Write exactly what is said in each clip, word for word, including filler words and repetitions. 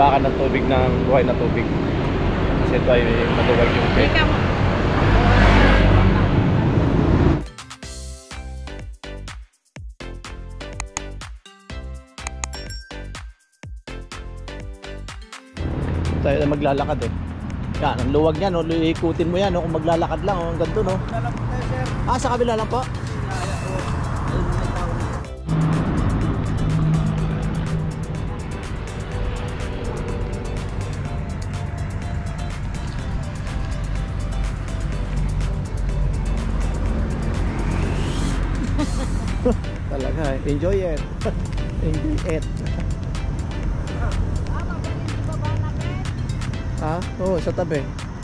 imbakan ng tubig ng buhay na tubig. Kasi ito ay maluwag yung pit. Tayo na maglalakad eh. Yan, ang luwag niya, no? Ikutin mo yan, no? Kung maglalakad lang, oh, hanggang doon, no? Ah, sa kabila lang po? Talaga, enjoy it. Enjoy it. Ha? Oo, sa tabi.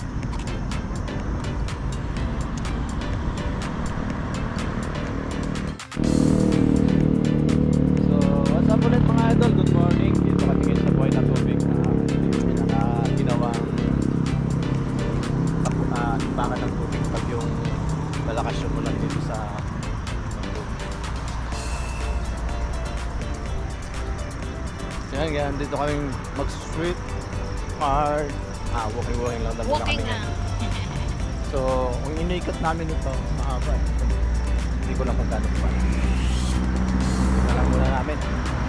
So, what's up ulit mga idol? Good morning. Dito kami ngayon sa buhay na tubig na pinaka-ginawang uh, imbakan ng tubig pag yung malakas yung ulan dito sa yan, yan. Dito kami mag-street hard. Ah, walking-walking lang naman walking kami. na. So, kung iniikot namin ito, mahaba eh. Hindi ko lang pagkano pa. Ito lang muna namin.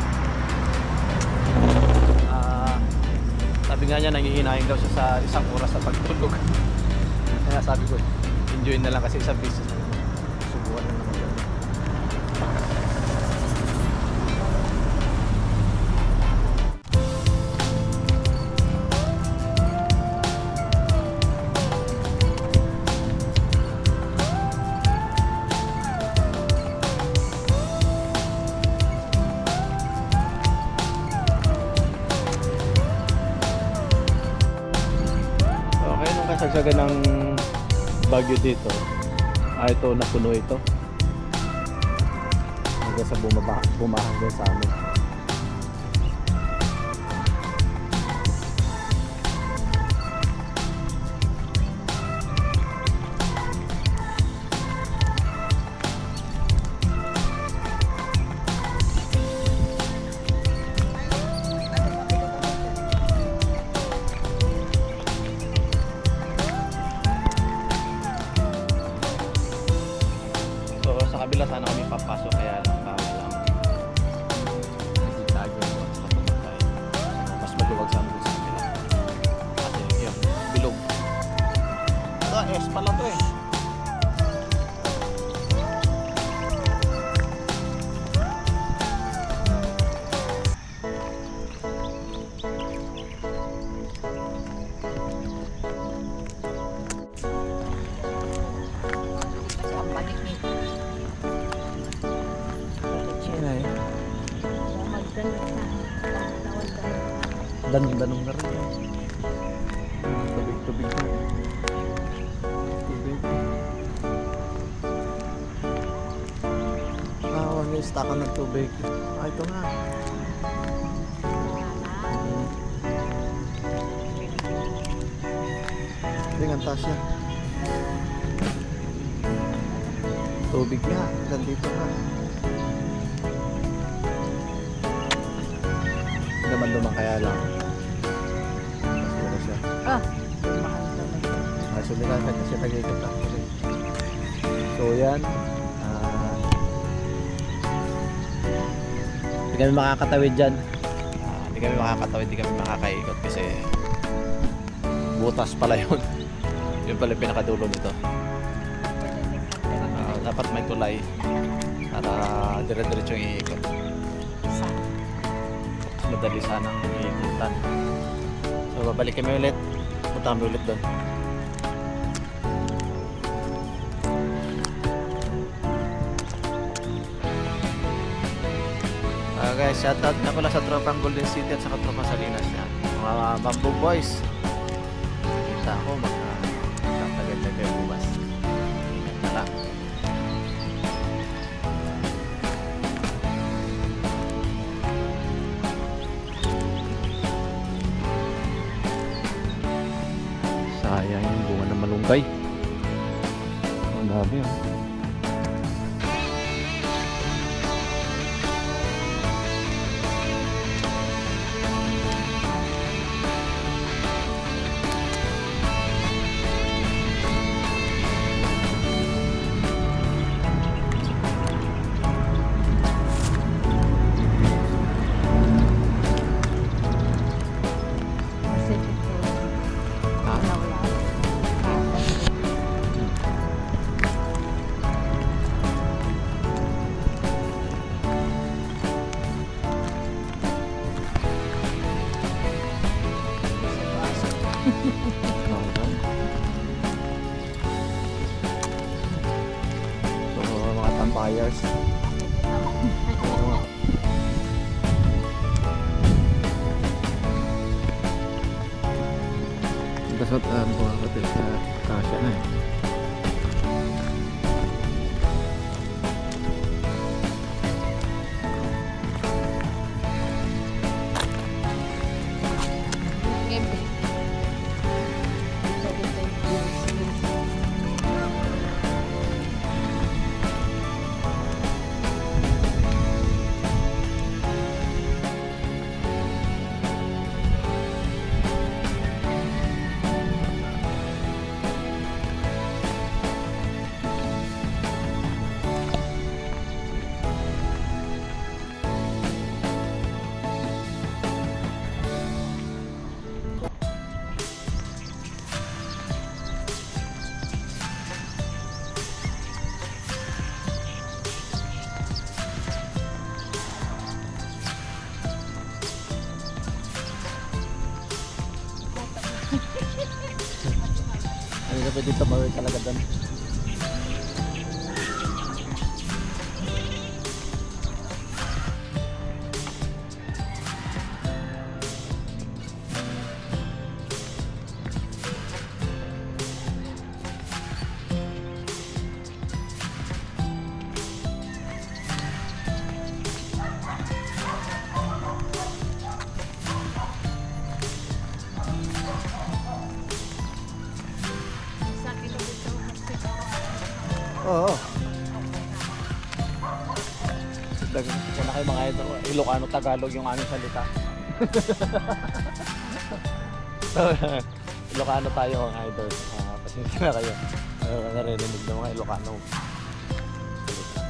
Ah, sabi nga niya, nanghihinahin daw siya sa isang oras sa pagtulog. Kaya sabi ko, enjoy na lang kasi isang business. Subukan na naman yun. Kasagsagan ng bagyo dito ay ito napuno ito hanggang sa bumaba, bumahanggan sa amin. Sa kabila sana kami papasok kaya lang bawal lang. Hindi tayo papunta tayo. Mas maluwag sa amin sa kabila. Kasi yun, bilog. Ito, S pala to eh. Danong-danong na rin yan. Tubig-tubig na. Tubig. Ah, huwag yung stakan ng tubig. Ah, ito nga. Hindi nga taas yan. Tubig nga. Nandito nga. Naman lumang kaya lang. Ah, mahal talaga. Ah, sumilan ka kasi tag-ikot lang. So yan. Ah, hindi kami makakatawid dyan. Ah, hindi kami makakatawid, hindi kami makakaikot kasi butas pala yun. Yun pala yung pinakadulo nito. Ah, dapat may tulay para dire-diretso yung iikot. Madali sanang iikutan. So babalik kami ulit. Punta kami ulit doon. Uh, guys, shoutout na pala sa tropang Golden City at sa tropang Salinas yan. Mga Bamboo Boys. Kita ako magkatagal na kayo bukas. Ingat na lang. Sayang yung bunga ng malunggay. Ang dami oh. Okay. So mga tampayers. Dasot ang buwan ko sa kasya na eh. Hindi ka pwede tumawid talaga doon. Oo. Kung na kayo mga ito, Ilocano, Tagalog yung aming salita. So, Ilocano tayo mga idol. Uh, pasensya na kayo. Ayaw ka narinig ng mga Ilocano salita.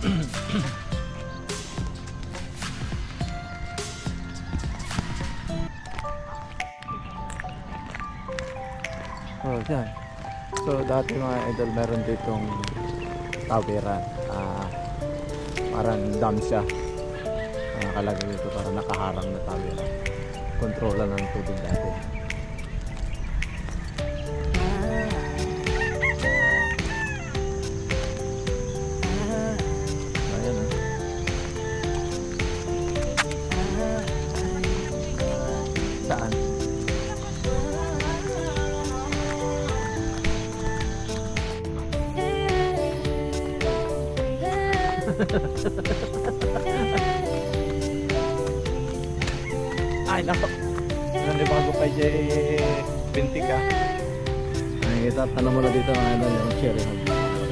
Oh, yan. So dati mga idol meron ditong tawiran, uh, parang dam siya, uh, nakalagay dito para nakaharang na tawiran, kontrola ng tubig dati. Ayan, uh. Saan? Ay, nako. Nandiyo bago pa dyan binti ka. Ay, ito, tanong mo na dito mga ano yung cherry hog.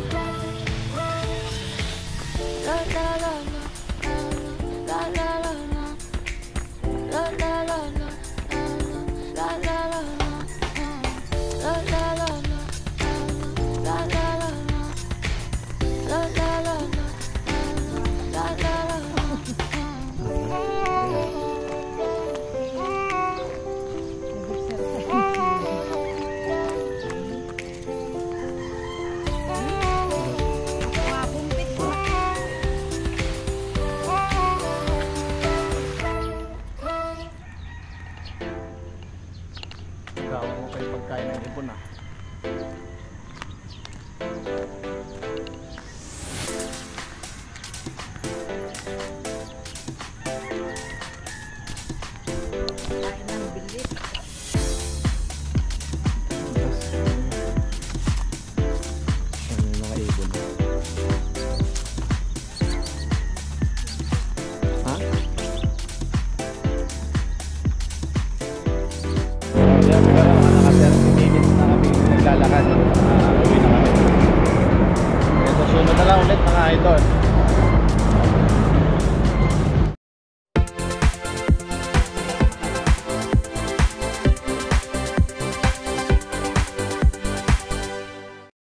Gawa mo kayo pagkain ng ibon na. Kain ng bilis. Ano yung mga ibon? Ha? Yan, siguro mga naka-thirty minutes na kami naglalakad. Uh, uwi na kami. Kaya susunod na lang ulit mga idol.